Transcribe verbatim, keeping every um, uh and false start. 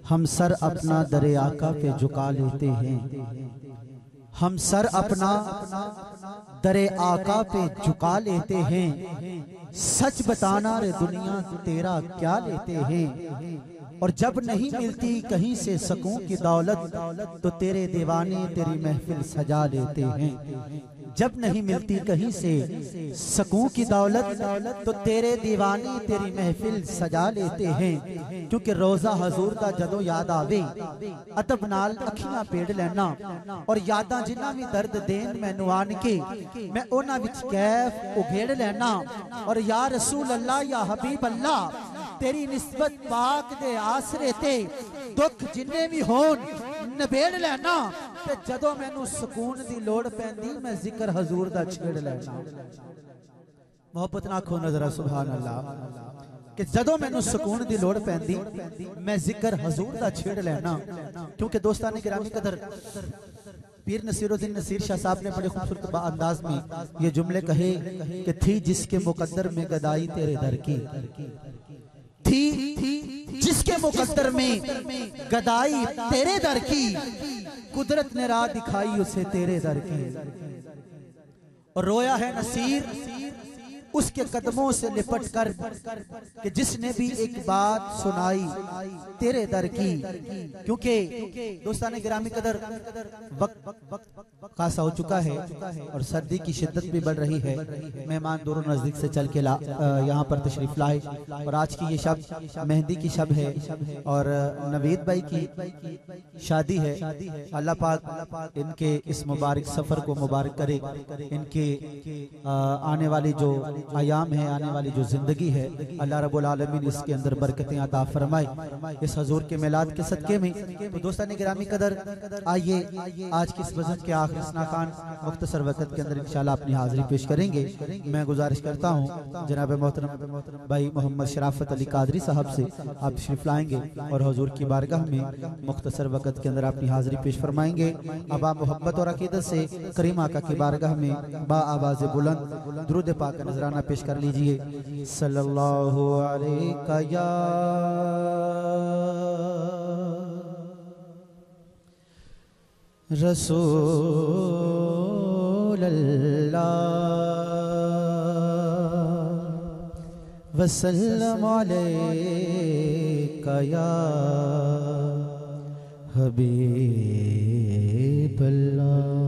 हम सर अपना दरे आका पे झुका लेते हैं, हम सर अपना दरे आका पे झुका लेते हैं। सच बताना रे दुनिया तेरा क्या लेते हैं। और जब नहीं मिलती कहीं से सकूं की दौलत तो तेरे दीवाने तेरी महफिल सजा लेते हैं। जब नहीं मिलती कहीं से सकूं की दौलत तो तेरे दीवाने तेरी महफिल सजा लेते हैं। क्योंकि रोजा हजूर का जदों याद आवे अतब नाल अखियां पेड़ लेना और यादा जिन्ना भी दर्द देन मैनू आन के मैं उन्हां विच कैफ उघेड़ लेना। और या रसूल अल्लाह या हबीब अल्लाह तेरी निस्बत पाक दे आसरे ते दुख जिन्ने भी होन नबेड़ लेना। ते जदों मैनू सुकून दी लोड़ पैंदी मैं जिक्र हजूर दा छेड़ लेना। मोहब्बत ना खो नजरा सुभान अल्लाह कि जदों मैनू सुकून दी लोड़ पैंदी मैं जिक्र हजूर दा छेड़ लेना। क्योंकि दोस्तान गिरामी कदर पीर नसीरुद्दीन नसीर शाह साहब ने बड़े खूबसूरत अंदाज में ये जुमले कहे कि थी जिसके मुकद्दर में गदाई तेरे दर की, थी जिसके मुकद्दर में गदाई तेरे दर की, कुदरत ने राह दिखाई उसे तेरे दर की। और रोया है नसीर उसके कदमों से लिपट कर कि जिसने भी एक बात सुनाई तेरे दर की। क्योंकि दोस्तान गिरामी कदर वक्त खासा हो चुका है और सर्दी की शिद्दत भी बढ़ रही है। मेहमान दूरों नजदीक से चल के यहाँ पर तशरीफ लाए और आज की ये शब मेहंदी की शब है और नवीद भाई की शादी है। अल्लाह पाक इनके इस मुबारक सफर को मुबारक करे। इनके आने वाली जो आयाम है, आने वाली जो जिंदगी है, अल्लाह रब्बुल आलमीन इसके अंदर बरकतें अता फरमाए इस हजूर के मिलाद के सदके में। तो दोस्तान गिरामी कदर आइए आज की इस बज़म के आखिरी स्ना खान मुख्तसर वक्त के अंदर इंशाल्लाह अपनी हाजिरी पेश करेंगे। मैं गुजारिश करता हूँ जनाब मोहतरम भाई मोहम्मद शराफत अली कादरी साहब से आप तशरीफ लाएंगे और हजूर की बारगाह में मुख्तसर वक्त के अंदर अपनी हाजिरी पेश फरमाएंगे। अब आप मोहब्बत और अकीदत से करीम आका की बारगाह में बा आवाज़ बुलंद दुरूद पाक का नजराना पेश कर लीजिए। सल्लल्लाहु अलैका या रसूल अल्लाह वसल्लम अलैका या हबीब अल्लाह।